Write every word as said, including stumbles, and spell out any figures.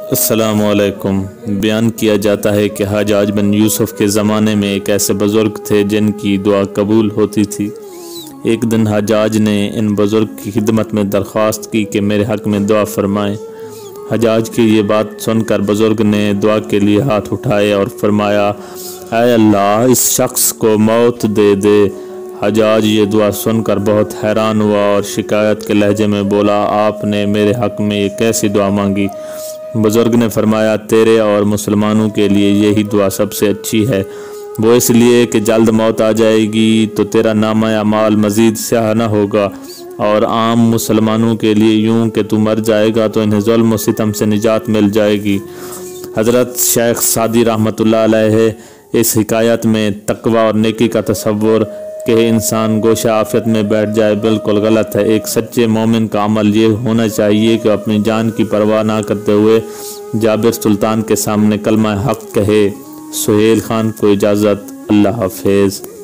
السلام علیکم۔ بیان کیا جاتا ہے کہ حجاج بن یوسف کے زمانے میں ایک ایسے بزرگ تھے جن کی دعا قبول ہوتی تھی۔ ایک دن حجاج نے ان بزرگ کی خدمت میں درخواست کی کہ میرے حق میں دعا فرمائیں۔ حجاج کی یہ بات سن کر بزرگ نے دعا کے لیے ہاتھ اٹھائے اور فرمایا، اے اللہ اس شخص کو موت دے دے۔ حجاج یہ دعا سن کر بہت حیران ہوا اور شکایت کے لہجے میں بولا، آپ نے میرے حق میں یہ کیسی دعا مانگی؟ بزرگ نے فرمایا، تیرے اور مسلمانوں کے لیے یہی دعا سب سے اچھی ہے، وہ اس لیے کہ جلد موت آ جائے گی تو تیرا نامہ اعمال مزید سیاہ نہ ہوگا، اور عام مسلمانوں کے لیے یوں کہ تو مر جائے گا تو انہیں ظلم و ستم سے نجات مل جائے گی۔ حضرت شیخ سعدی رحمۃ اللہ علیہ اس حکایت میں تقوی اور نیکی کا تصور کہ انسان گوشہ عافیت میں بیٹھ جائے بالکل غلط ہے۔ ایک سچے مومن کا عمل یہ ہونا چاہیے کہ اپنی جان کی پرواہ نہ کرتے ہوئے جابر سلطان کے سامنے کلمہ حق کہے۔ سہیل خان کو اجازت، اللہ حافظ۔